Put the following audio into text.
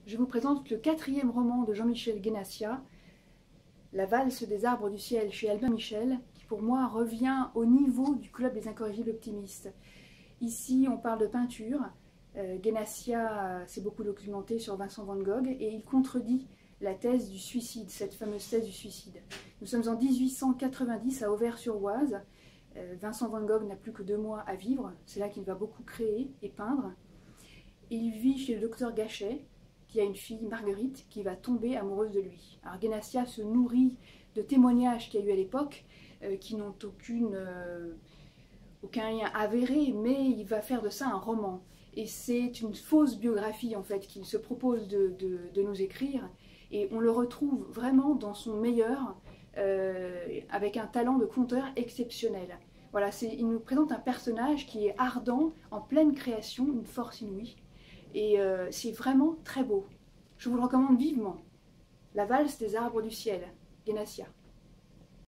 Je vous présente le 4e roman de Jean-Michel Guénassia, La valse des arbres du ciel chez Albin Michel, qui pour moi revient au niveau du Club des incorrigibles optimistes. Ici, on parle de peinture. Guénassia s'est beaucoup documenté sur Vincent van Gogh et il contredit la thèse du suicide, cette fameuse thèse du suicide. Nous sommes en 1890 à Auvers-sur-Oise. Vincent van Gogh n'a plus que 2 mois à vivre, c'est là qu'il va beaucoup créer et peindre. Il vit chez le docteur Gachet, qui a une fille, Marguerite, qui va tomber amoureuse de lui. Alors Guénassia se nourrit de témoignages qu'il y a eu à l'époque, qui n'ont aucun lien avéré, mais il va faire de ça un roman. Et c'est une fausse biographie en fait qu'il se propose de nous écrire, et on le retrouve vraiment dans son meilleur, avec un talent de conteur exceptionnel. Voilà, il nous présente un personnage qui est ardent, en pleine création, une force inouïe. Et c'est vraiment très beau. Je vous le recommande vivement. La valse des arbres du ciel, Guénassia.